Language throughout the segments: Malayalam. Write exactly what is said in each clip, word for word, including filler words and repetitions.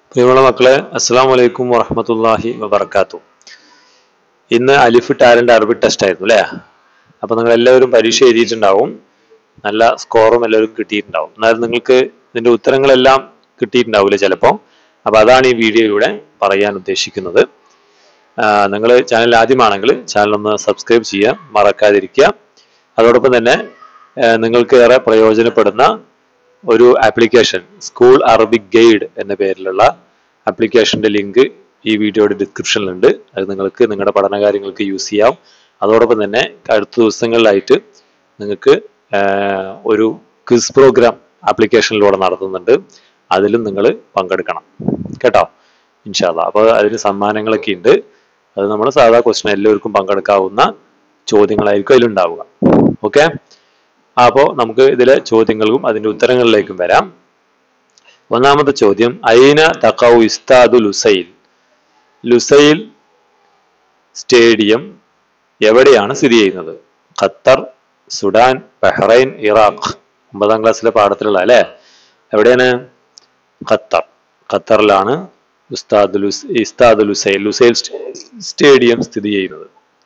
പ്രിയമുള്ള മക്കളെ, അസ്സലാമു അലൈക്കും വറഹ്മത്തുള്ളാഹി വബറകാതുഹു. ഇന്ന് അലിഫ് ടാലന്റ് അറബി ടെസ്റ്റ് ആയിരുന്നു അല്ലേ? അപ്പൊ നിങ്ങൾ എല്ലാവരും പരീക്ഷ എഴുതിയിട്ടുണ്ടാവും, നല്ല സ്കോറും എല്ലാവരും കിട്ടിയിട്ടുണ്ടാവും. എന്നാലും നിങ്ങൾക്ക് ഇതിന്റെ ഉത്തരങ്ങളെല്ലാം കിട്ടിയിട്ടുണ്ടാവില്ല ചിലപ്പോൾ. അപ്പൊ അതാണ് ഈ വീഡിയോയിലൂടെ പറയാൻ ഉദ്ദേശിക്കുന്നത്. നിങ്ങൾ ചാനൽ ആദ്യമാണെങ്കിൽ ചാനൽ ഒന്ന് സബ്സ്ക്രൈബ് ചെയ്യുക, മറക്കാതിരിക്കുക. അതോടൊപ്പം തന്നെ നിങ്ങൾക്ക് ഏറെ പ്രയോജനപ്പെടുന്ന ഒരു ആപ്ലിക്കേഷൻ, സ്കൂൾ അറബിക് ഗൈഡ് എന്ന പേരിലുള്ള ആപ്ലിക്കേഷന്റെ ലിങ്ക് ഈ വീഡിയോയുടെ ഡിസ്ക്രിപ്ഷനിലുണ്ട്. അത് നിങ്ങൾക്ക് നിങ്ങളുടെ പഠനകാര്യങ്ങൾക്ക് യൂസ് ചെയ്യാം. അതോടൊപ്പം തന്നെ അടുത്ത ദിവസങ്ങളിലായിട്ട് നിങ്ങൾക്ക് ഒരു ക്വിസ് പ്രോഗ്രാം ആപ്ലിക്കേഷനിലൂടെ നടത്തുന്നുണ്ട്. അതിലും നിങ്ങൾ പങ്കെടുക്കണം കേട്ടോ, ഇൻഷാ അല്ലാഹ്. അപ്പോൾ അതിന് സമ്മാനങ്ങളൊക്കെ ഉണ്ട്. അത് നമ്മൾ സാധാ ക്വസ്റ്റ്യൻ, എല്ലാവർക്കും പങ്കെടുക്കാവുന്ന ചോദ്യങ്ങളായിരിക്കും അതിലുണ്ടാവുക. ഓക്കെ, അപ്പോൾ നമുക്ക് ഇതിലെ ചോദ്യങ്ങൾക്കും അതിന്റെ ഉത്തരങ്ങളിലേക്കും വരാം. ഒന്നാമത്തെ ചോദ്യം, ഐന തഖൗ ഇസ്താദു ലുസൈൽ. ലുസൈൽ സ്റ്റേഡിയം എവിടെയാണ് സ്ഥിതി ചെയ്യുന്നത്? Qatar, Sudan, Bahrain, Iraq. ഒമ്പതാം ക്ലാസ്സിലെ പാഠത്തിലുള്ള അല്ലെ? എവിടെയാണ്? ഖത്തർ. ഖത്തറിലാണ് ഉസ്താദ് ലുസ് ഇസ്താദ് ലുസൈൽ ലുസൈൽ സ്റ്റേഡിയം സ്ഥിതി ചെയ്യുന്നത്.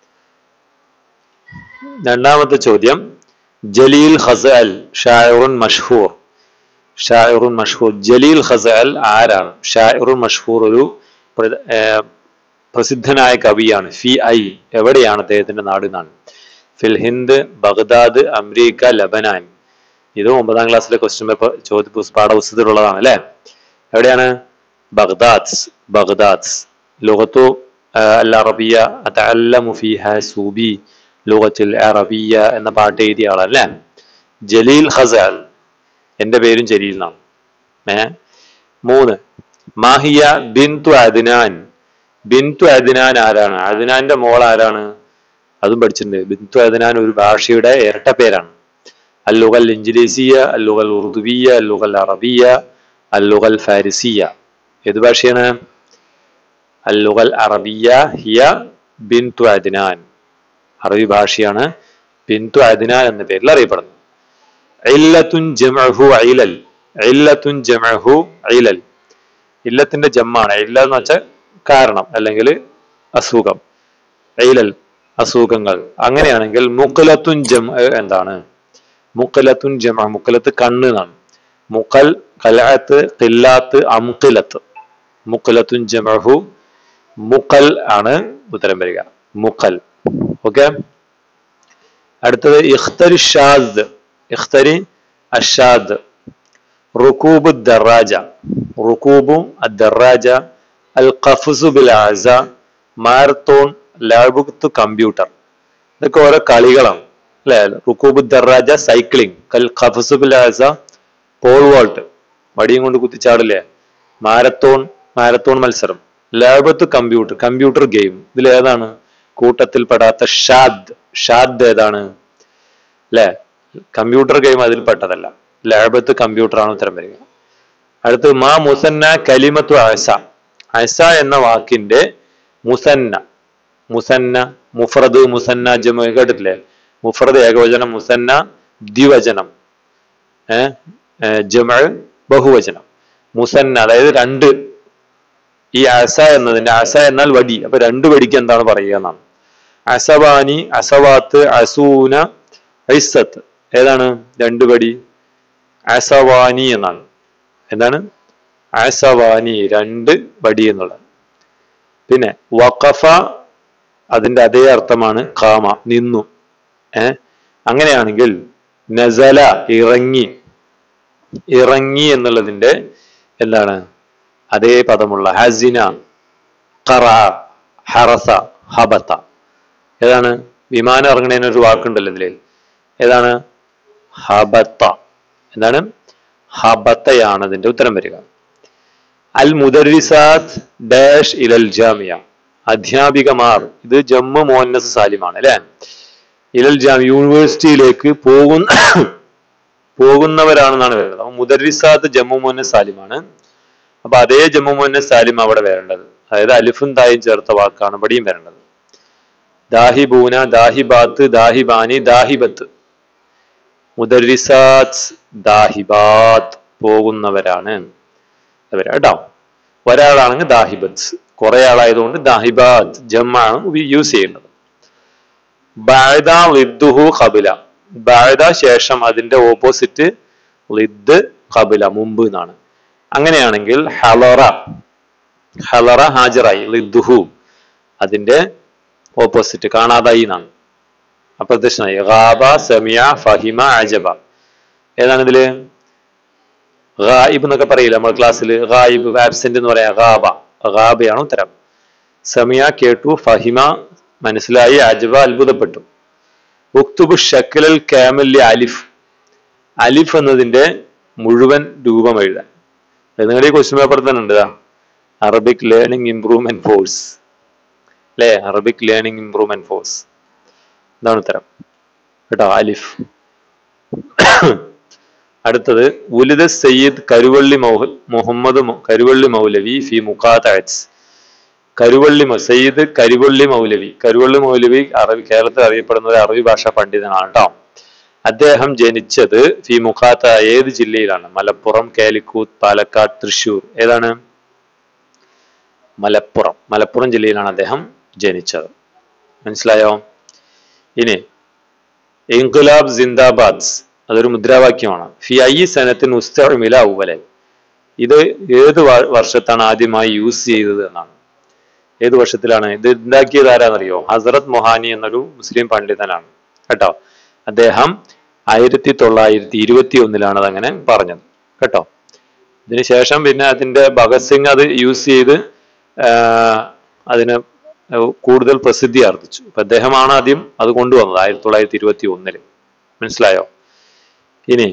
രണ്ടാമത്തെ ചോദ്യം, ജലീൽ ഖസഅൽ ഷാഇറുൻ മഷ്ഹൂർ. ഷാഇറുൻ മഷ്ഹൂർ, ജലീൽ ഖസഅൽ ആരാണ്? ഷാഇറുൻ മഷ്ഹൂർ ഒരു പ്രസിദ്ധനായ കവിയാണ്. ഫി ഐ, എവിടെയാണ് അദ്ദേഹത്തിന്റെ നാട് എന്നാണ്? ഫിൽ ഹിന്ദ്, ബഗ്ദാദ്, അമേരിക്ക, ലബനാൻ. ഇതും ഒമ്പതാം ക്ലാസ്സിലെ ക്വസ്റ്റ്യൻ പേപ്പർ ചോദ്യ പാഠപുസ്തകത്തിലുള്ളതാണ് അല്ലെ? എവിടെയാണ്? ബഗ്ദാദ്. ബഗ്ദാദ്. ലുഗത്തു അൽ അറബിയ അതഅല്ലമു ഫീഹാ സൂബി ലുഗത്തുൽ അറബിയ എന്ന പാട്ട് എഴുതിയ ആളല്ലേ ജലീൽ ഖസഅൽ. എന്റെ പേരും ജലീൽ എന്നാണ്. ഏ മൂന്ന്, മാഹിയ ബിന്തു അദ്നാൻ. ബിന്തു അദ്നാൻ ആരാണ്? അദ്നാന്റെ മോൾ ആരാണ്? അതും പഠിച്ചിട്ടുണ്ട്. ബിന്തു അദ്നാൻ ഒരു ഭാഷയുടെ ഇരട്ട പേരാണ്. അല്ലുഗൽ ഇൻജിലീസിയ, അല്ലുഗൽ ഉറുദുവിയ, അല്ലുഗൽ അറബിയ, അല്ലുഗൽ ഫാരിസിയ. ഏത് ഭാഷയാണ്? അല്ലുഗൽ അറബിയ ഹിയ ബിന്തു അദ്നാൻ. അറബി ഭാഷയാണ്. ബിന്തു അദ്നാൻ എന്ന പേരിൽ അറിയപ്പെടുന്നു. ഇല്ലത്തുൻ ജംഉഹു ഇലൽ. ഇല്ലത്തുൻ ജംഉഹു ഇലൽ. ഇല്ലത്തിന്റെ ജമ്മാണ്. ഇല്ല എന്ന് വെച്ചാൽ കാരണം അല്ലെങ്കിൽ അസുഖം. ഇലൽ അസുഖങ്ങൾ. അങ്ങനെയാണെങ്കിൽ മുഖലത്തുൻ ജംഉ എന്താണ്? മുഖലത്തുൻ ജംഉ, മുഖലത്ത് കണ്ണ് എന്നാണ്. മുഖൽ, ഖലഅത്ത്, ഖില്ലാത്ത്, അംഖിലത്ത്. മുഖലത്തുൻ ജംഉഹു മുഖൽ ആണ് ഉത്തരം വരിക. മുഖൽ. ഓക്കെ, അടുത്തത് ഇഖ്തരി ഷാദ്. ഇഖ്തരി അഷാദ്. റുകൂബ് ദറാജ. റുകൂബു അദ്ദറാജ, അൽ ഖഫ്സു ബിൽ അസ, മാരത്തോൺ, ലഅബുത്തു കമ്പ്യൂട്ടർ. ഇതൊക്കെ ഓരോ കളികളാണ് അല്ലെ? റുകൂബ് ദറാജ സൈക്ലിംഗ്, കൽ ഖഫ്സു ബിൽ അസ പോൾ വോൾട്ട്, വടിയും കൊണ്ട് കുത്തിച്ചാടില്ലേ? മാരത്തോൺ, മാരത്തോൺ മത്സരം. ലഅബത്തു കമ്പ്യൂട്ടർ, കമ്പ്യൂട്ടർ ഗെയിം. ഇതിൽ ഏതാണ് കൂട്ടത്തിൽ പെടാത്ത? ഷാദ്. ഷാദ് ഏതാണ് അല്ലെ? കമ്പ്യൂട്ടർ ഗെയിം അതിൽ പെട്ടതല്ല. ലഅബത്ത് കമ്പ്യൂട്ടർ ആണ് ഉത്തരം വരിക. അടുത്ത് മാ മുസന്ന കലിമത്തു അസ. അസ എന്ന വാക്കിന്റെ മുസന്ന. മുസന്ന മുഫ്രദ്, മുസന്ന ജമഅ് കേട്ടിട്ടില്ലേ? മുഫ്രദ് ഏകവചനം, മുസന്ന ദ്വിവചനം, ഏഹ് ജമഅ് ബഹുവചനം. മുസന്ന അതായത് രണ്ട്. ഈ അസ എന്നതിന്റെ, അസ എന്നാൽ വടി, അപ്പൊ രണ്ട് വടിക്ക് എന്താണ് പറയുക എന്നാണ്. അസവാനി, അസവാത്ത്, അസൂന, ഐസത്ത്. ഏതാണ് രണ്ട് വടി? അസവാനി എന്നാണ്. എന്താണ്? അസവാനി, രണ്ട് വടി എന്നുള്ളത്. പിന്നെ വഖഫ, അതിന്റെ അതേ അർത്ഥമാണ് ഖാമ, നിന്നു. ഏ അങ്ങനെയാണെങ്കിൽ നസല, ഇറങ്ങി. ഇറങ്ങി എന്നുള്ളതിന്റെ എന്താണ് അതേ പദമുള്ള ഹസിന, ഖറ, ഹറസ, ഹബത്ത. ഏതാണ്? വിമാനം ഇറങ്ങണേന് ഒരു വാക്കുണ്ടല്ലോ ഇതിൽ. ഏതാണ്? ഹബത്ത. എന്താണ്? ഹബത്തയാണ് അതിന്റെ ഉത്തരം വരിക. അൽ മുദർരിസാത്ത് ഡാഷ് ഇലൽ ജാമിയ. അധ്യാപികമാർ. ഇത് ജമ്മു മുഅന്നസ് സാലിമാണ് അല്ലെ? ഇലൽ ജാമിയ, യൂണിവേഴ്സിറ്റിയിലേക്ക് പോകുന്ന പോകുന്നവരാണെന്നാണ് വരുന്നത്. അപ്പൊ മുദർരിസാത്ത് ജമ്മു മുഅന്നസ് സാലിമാണ്. അപ്പൊ അതേ ജമ്മു മുഅന്നസ് സാലിം അവിടെ വരേണ്ടത്. അതായത് അലിഫും തായും ചേർത്ത വാക്കാണ് ഇവിടെയും വരേണ്ടത്. ദാഹിബൂന, ദാഹിബാത്ത്, ദാഹിബാനി, ദാഹിബത്ത്. മുദർരിസാത്ത്, ദാഹിബാത്ത് പോകുന്നവരാണ്. കേട്ടോ. ഒരാളാണെങ്കിൽ ദാഹിബത്ത്, കുറെ ആളായതുകൊണ്ട് ദാഹിബാത്ത് ജമ്മാണ് യൂസ് ചെയ്യുന്നത്. ബഅദ ളിദ്ദുഹു ഖബല, ബഅദ ശേഷം അതിന്റെ ഓപ്പോസിറ്റ് ളിദ് ഖബല മുമ്പ് എന്നാണ്. അങ്ങനെയാണെങ്കിൽ ഹലറ, ഹലറ ഹാജറായി, ളിദ്ദുഹു അതിന്റെ ഓപ്പോസിറ്റ് കാണാതായി എന്നാണ്, അപ്രത്യക്ഷനായി. ഗാബ സമിയ ഫഹിമ അജബ, ഏതാണ് ഇതില്? ഗായിബ് എന്നൊക്കെ പറയില്ല നമ്മൾ ക്ലാസ്സിൽ, ഗായിബ് ആബ്സെന്റ് എന്ന് പറയാം, ഗാബ, ഗാബയാണ് ഉത്തരം. സമിയ കേട്ടു, ഫഹിമ മനസ്സിലായി, അജബ അത്ഭുതപ്പെട്ടു. ഉക്തുബു ഷക്കലൽ കാമലി അലിഫ്, അലിഫ് എന്നതിന്റെ മുഴുവൻ രൂപം എഴുതാൻ. നിങ്ങളുടെ ക്വസ്റ്റ്യൻ പേപ്പർ തന്നെ ഉണ്ട്, അറബിക് ലേണിംഗ് ഇംപ്രൂവ്മെന്റ് ഫോഴ്സ് അല്ലെ, അറബിക് ലേണിംഗ് ഇംപ്രൂവ്മെന്റ് ഫോഴ്സ്, ഇതാണ് ഉത്തരം കേട്ടോ, അലിഫ്. അടുത്തത് ഉലിദ സയ്യിദ് കരുവള്ളി മൗഹൽ മുഹമ്മദ് കരുവള്ളി മൗലവി ഫി മുഖാതഅത്ത്, കരുവള്ളി സയ്യിദ് കരുവള്ളി മൗലവി, കരുവള്ളി മൗലവി അറബി കേരളത്തിൽ അറിയപ്പെടുന്ന ഒരു അറബി ഭാഷാ പണ്ഡിതനാണ് കേട്ടോ. അദ്ദേഹം ജനിച്ചത് ഫി മുഖാത്ത, ഏത് ജില്ലയിലാണ്? മലപ്പുറം, കാലിക്കൂത്ത്, പാലക്കാട്, തൃശ്ശൂർ, ഏതാണ്? മലപ്പുറം, മലപ്പുറം ജില്ലയിലാണ് അദ്ദേഹം ജനിച്ചത്. മനസ്സിലായോ? ഇനി ഇൻഖിലാബ് സിന്ദാബാദ്, അതൊരു മുദ്രാവാക്യമാണ്. ഫി ഐ സനത്തിൻ ഉസ്തഉമില അവ്വലൻ, ഇത് ഏത് വർഷത്താണ് ആദ്യമായി യൂസ് ചെയ്തത് എന്നാണ്. ഏത് വർഷത്തിലാണ് ഇത് ഉണ്ടാക്കിയത്? ആരാന്നറിയോ? ഹസ്രത്ത് മൊഹാനി എന്നൊരു മുസ്ലിം പണ്ഡിതനാണ് കേട്ടോ. അദ്ദേഹം ആയിരത്തി തൊള്ളായിരത്തി ഇരുപത്തി ഒന്നിലാണ് അതങ്ങനെ പറഞ്ഞത് കേട്ടോ. ഇതിനുശേഷം പിന്നെ അതിന്റെ ഭഗത് സിംഗ് അത് യൂസ് ചെയ്ത് അതിന് കൂടുതൽ പ്രസിദ്ധി ആർജിച്ചു. അപ്പൊ അദ്ദേഹമാണ് ആദ്യം അത് കൊണ്ടുവന്നത് ആയിരത്തി തൊള്ളായിരത്തി ഇരുപത്തി ഒന്നില്. മനസ്സിലായോ? ഇനി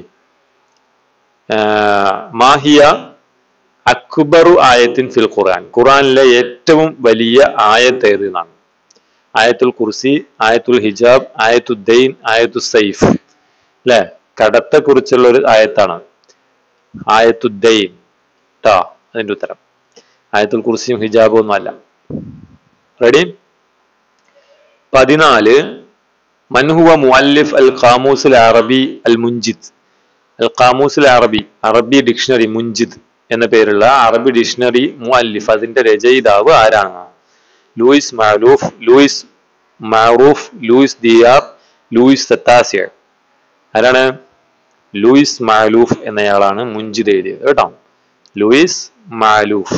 മാഹിയ അക്ബറു ആയത്തിൻ ഫിൽ ഖുർആൻ, ഖുർആനിലെ ഏറ്റവും വലിയ ആയത്ത് ഏത് എന്നാണ്? ആയത്തുൽ കുർസി, ആയത്തുൽ ഹിജാബ്, ആയത്തുൽ ദൈൻ, ആയത്തുൽ സൈഫ് അല്ലെ, കടത്തെ കുറിച്ചുള്ള ഒരു ആയത്താണ് ആയത്തുൽ ദൈൻ ട്ടാ. അതിന്റെ ഉത്തരം ആയത്തുൽ കുർസിയും ഹിജാബും ഒന്നും അല്ല. റെഡി? പതിനാല് മൻഹുവ മുഅല്ലിഫ് അൽ ഖാമൂസുൽ അറബി അൽ മുൻജിദ്, അൽ ഖാമൂസുൽ അറബി, അറബി ഡിക്ഷണറി മുൻജിദ് എന്ന പേരുള്ള അറബി ഡിക്ഷണറി മുഅല്ലിഫ്, അതിന്റെ രചയിതാവ് ആരാണ്? ലൂയിസ് മഅലൂഫ്, ലൂയിസ് മഅറൂഫ്, ലൂയിസ് ദിയാർ, ലൂയിസ് സത്താസിയ. ആരാണ്? ലൂയിസ് മഅലൂഫ് എന്നയാളാണ് മുൻജിദ് എഴുതിയത് കേട്ടോ, ലൂയിസ് മഅലൂഫ്.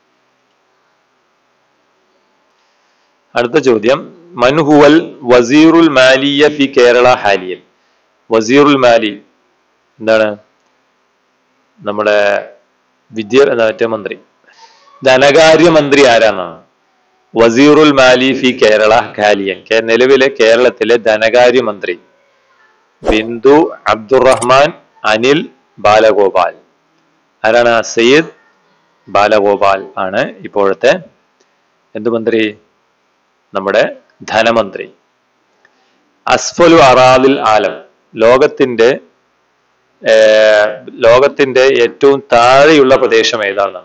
അടുത്ത ചോദ്യം, മൻഹുവൽ വസീറുൽ മാലിയ ഫി കേരള ഹാലിയൻ, വസീറുൽ മാലി എന്താണ്? നമ്മുടെ വിദ്യ മറ്റേ മന്ത്രി, ധനകാര്യമന്ത്രി ആരാന്നാണ്? വസീറുൽ മാലി ഫി കേരള ഹാലിയൻ, നിലവിലെ കേരളത്തിലെ ധനകാര്യമന്ത്രി ബിന്ദു അബ്ദുറഹ്മാൻ അനിൽ ബാലഗോപാൽ. ആരാണ്? സയ്യിദ് ബാലഗോപാൽ ആണ് ഇപ്പോഴത്തെ എന്ത് മന്ത്രി? നമ്മുടെ ധനമന്ത്രി. അസ്ഫലു അറാദിൽ ആലം, ലോകത്തിന്റെ ലോകത്തിന്റെ ഏറ്റവും താഴെയുള്ള പ്രദേശം ഏതാണ്?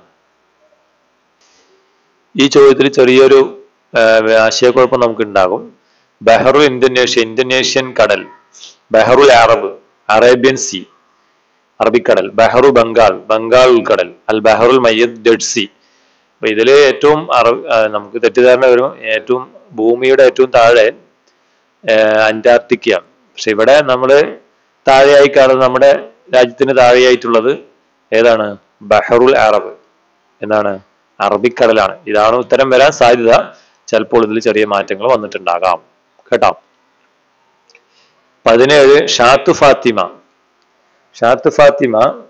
ഈ ചോദ്യത്തിൽ ചെറിയൊരു ആശയക്കുഴപ്പം നമുക്ക് ഉണ്ടാകും. ബഹ്റുൽ ഇന്തോനേഷ്യ, ഇന്തോനേഷ്യൻ കടൽ, ബഹ്റുൽ അറബ്, അറേബ്യൻ സീ, അറബിക്കടൽ, ബഹ്റു ബംഗാൾ, ബംഗാൾ ഉൾക്കടൽ, അൽ ബഹ്റുൽ മയ്യദ്, ഡെഡ് സീ. അപ്പൊ ഇതില് ഏറ്റവും അറബ് നമുക്ക് തെറ്റിദ്ധാരണ വരും, ഏറ്റവും ഭൂമിയുടെ ഏറ്റവും താഴെ അന്റാർട്ടിക്കയാണ്. പക്ഷെ ഇവിടെ നമ്മള് താഴെയായി കാണുന്നത്, നമ്മുടെ രാജ്യത്തിന് താഴെയായിട്ടുള്ളത് ഏതാണ്? ബഹ്റുൽ അറബ്, എന്താണ്? അറബിക്കടലാണ്. ഇതാണ് ഉത്തരം വരാൻ സാധ്യത. ചിലപ്പോൾ ഇതിൽ ചെറിയ മാറ്റങ്ങൾ വന്നിട്ടുണ്ടാകാം കേട്ടോ. പതിനേഴ് ഷാത്തു ഫാത്തിമ, ഷാത്തു ഫാത്തിമ,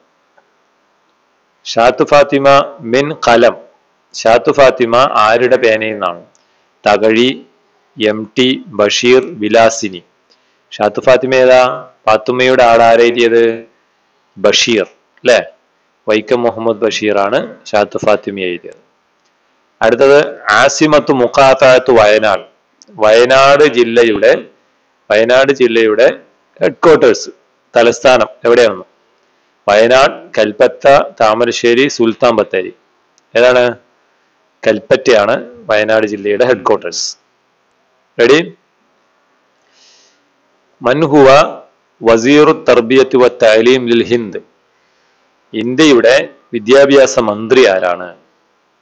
ഷാത്തു ഫാത്തിമ മിൻ കലം, ഷാത്തു ഫാത്തിമ ആരുടെ പേനയിൽ നിന്നാണ്? തകഴി, എം ടി, ബഷീർ, വിലാസിനി. ഷാത്തു ഫാത്തിമ ഏതാ? ഫാത്തിമയുടെ ആളാരെഴുതിയത്? ബഷീർ അല്ലെ, വൈക്കം മുഹമ്മദ് ബഷീർ ആണ് ഷാത്തു ഫാത്തിമ എഴുതിയത്. അടുത്തത് ആസിമത്തു മുഖാത്തഅത്ത് വയനാട്, വയനാട് ജില്ലയുടെ വയനാട് ജില്ലയുടെ ഹെഡ്ക്വാർട്ടേഴ്സ്, തലസ്ഥാനം എവിടെയാണ്? വയനാട്, കൽപ്പറ്റ, താമരശ്ശേരി, സുൽത്താൻ ബത്തേരി. ഏതാണ്? കൽപ്പറ്റയാണ് വയനാട് ജില്ലയുടെ ഹെഡ്ക്വാർട്ടേഴ്സ്. റെഡി? മൻഹുവ വസീറു തർബിയത്ത് വ തഅലീം ലിൽ ഹിന്ദ്, ഇന്ത്യയുടെ വിദ്യാഭ്യാസ മന്ത്രി ആരാണ്?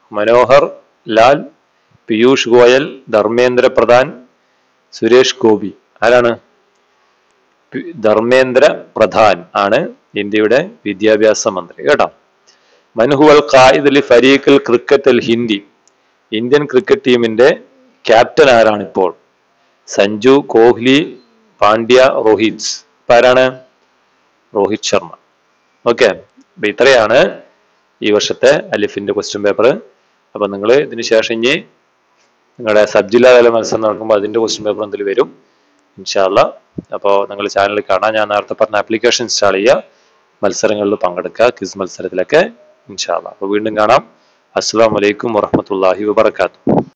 മനോഹർ ലാൽ, പീയൂഷ് ഗോയൽ, ധർമ്മേന്ദ്ര പ്രധാൻ, സുരേഷ് ഗോപി. ആരാണ്? ധർമ്മേന്ദ്ര പ്രധാൻ ആണ് ഇന്ത്യയുടെ വിദ്യാഭ്യാസ മന്ത്രി കേട്ടോ. മൻഹുവൽ ഖായിദ് ലി ഫരീഖൽ ക്രിക്കറ്റ് അൽ ഹിന്ദി. ഇന്ത്യൻ ക്രിക്കറ്റ് ടീമിന്റെ ക്യാപ്റ്റൻ ആരാണ് ഇപ്പോൾ? സഞ്ജു, കോഹ്ലി, പാണ്ഡ്യ, രോഹിത്. ഇപ്പൊ ആരാണ്? രോഹിത് ശർമ്മ. ഓക്കെ, അപ്പൊ ഇത്രയാണ് ഈ വർഷത്തെ അലിഫിന്റെ ക്വസ്റ്റ്യൻ പേപ്പർ. അപ്പൊ നിങ്ങൾ ഇതിന് ശേഷം ഇനി നിങ്ങളുടെ സബ് ജില്ലാ തല മത്സരം നടക്കുമ്പോൾ അതിന്റെ ക്വസ്റ്റ്യൻ പേപ്പർ എന്തെങ്കിലും വരും ഇൻഷാ അല്ലാഹ്. അപ്പോൾ നിങ്ങൾ ചാനൽ കാണാൻ ഞാൻ നേരത്തെ പറഞ്ഞ ആപ്ലിക്കേഷൻ ഇൻസ്റ്റാൾ ചെയ്യുക, മത്സരങ്ങളിൽ പങ്കെടുക്കുക, ക്വിസ് മത്സരത്തിലൊക്കെ ഇൻഷാ അല്ലാഹ്. അപ്പോൾ വീണ്ടും കാണാം. അസ്സലാമു അലൈക്കും വറഹ്മത്തുള്ളാഹി വബറകാതുഹു.